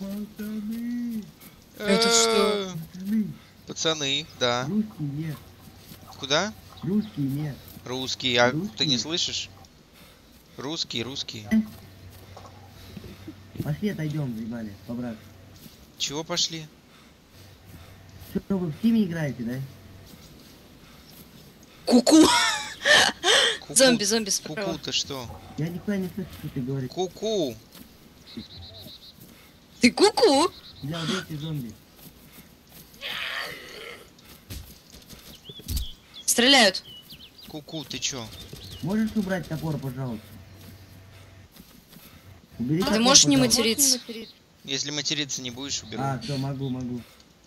Пацаны. Это что? Пацаны, да. Русский нет. Куда? Русский нет. Русский. А ты не Русский. слышишь? Русский. Пошли отойдем, заебали, побрат. Чего пошли? Что, вы в тиме играете, да? Ку-ку! Ку-ку. Зомби справа. Ку-ку, ты что? Я нихуя не слышу, что ты говоришь. Ку-ку. Ты ку-ку! Бля, вот эти зомби. Стреляют. Ку-ку, ты чё? Можешь убрать топор, пожалуйста? Убери Ты топор, можешь не пожалуйста. материться? Если материться не будешь, уберу. А, все, могу.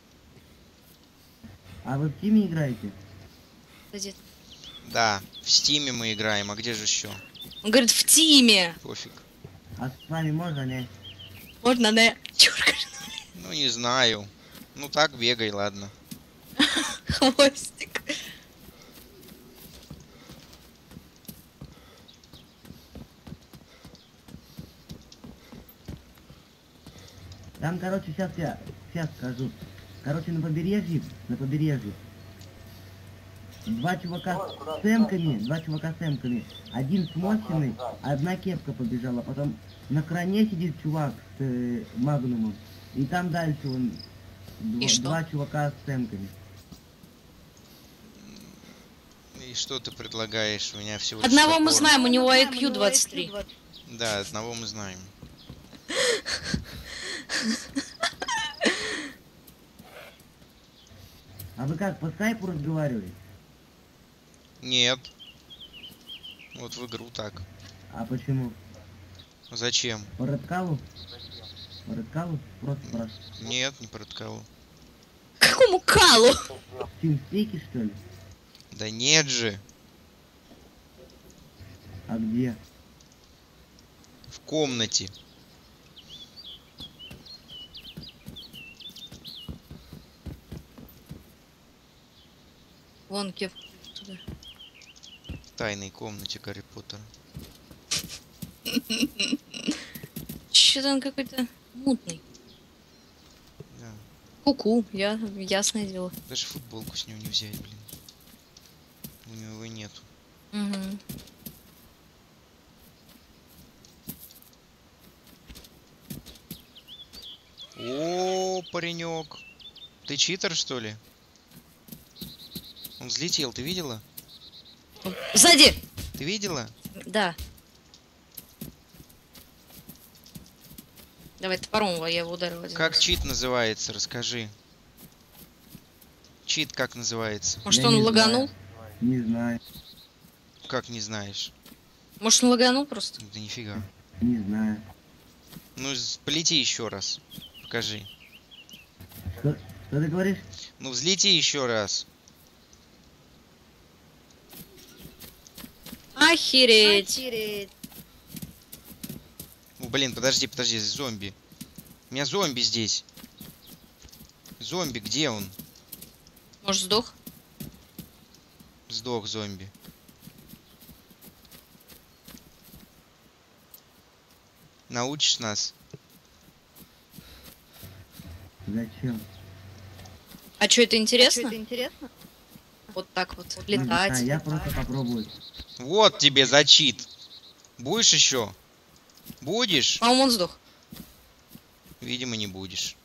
А вы в тиме играете? Подожди. Да, в стиме мы играем, а где же еще? Он говорит, в тиме. Пофиг. А с вами можно, не? Можно, да? Чурка. Ну, не знаю. Ну, так бегай, ладно. Хвостик. Там, короче, сейчас скажу. Короче, на побережье. Два чувака с эмками, один с Мосиной, одна кепка побежала, потом на кране сидит чувак с магнумом, и там дальше он два чувака с эмками. И что ты предлагаешь? У меня всего лишь Одного мы топор. знаем, у него IQ 23. Да, одного мы знаем. А вы как, по скайпу разговариваете? Нет. Вот в игру так. А почему? Зачем? По Редкалу? По Редкалу? Просто спрашиваю. Нет, не по Редкалу. Какому калу? В тимспике, что ли? Да нет же. А где? В комнате. Вон кеп. Туда. В тайной комнате Гарри Поттера. Че-то он какой-то мутный. Да. Ку-ку, ясное дело. Даже футболку с него не взять, блин. У него его нету. Угу. О, паренек. Ты читер, что ли? Он взлетел, ты видела? Сзади! Ты видела? Да. Давай топором я его ударил. Один Как раз. чит называется, расскажи. Чит как называется? Может, Я он не лаганул? Не знаю, Как не знаешь? Может, он лаганул просто? Да нифига. не знаю. Ну, полети еще раз. Покажи. Что ты говоришь? Ну, взлети еще раз. Охереть. О, блин, подожди, зомби. У меня зомби здесь. Зомби, где он? Может, сдох? Сдох зомби. Научишь нас? Зачем? А что, это интересно? Вот так вот, летать. А я просто попробую. Вот тебе за чит. Будешь еще? Будешь? По-моему, он сдох. Видимо, не будешь.